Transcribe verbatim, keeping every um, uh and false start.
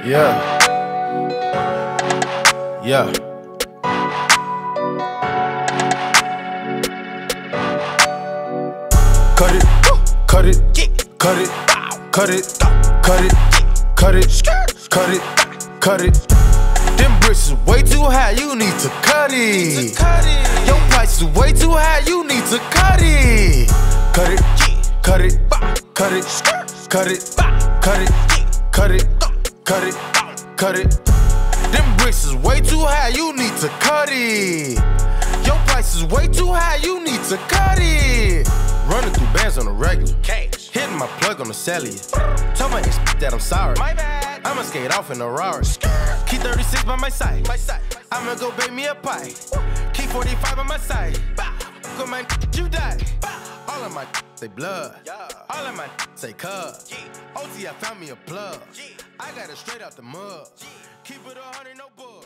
Yeah. Yeah. Cut it, cut it, cut it, cut it, cut it, cut it, cut it, cut it. Them bricks is way too high, you need to cut it. Your price is way too high, you need to cut it. Cut it, cut it, cut it, cut it, cut it, cut it, cut it, cut it. Them bricks is way too high, you need to cut it. Your price is way too high, you need to cut it. Running through bands on the regular, cash. Hitting my plug on the cellular. Told my ex that I'm sorry. My bad. I'ma skate off in a Rari. Key thirty-six by my side. My side. I'ma go bake me a pie. Key forty-five on my side. Go my you die. All of my say blood. All of my say cuz. O T I found me a plug. I got it straight out the mud. Keep it a hundred, no bug.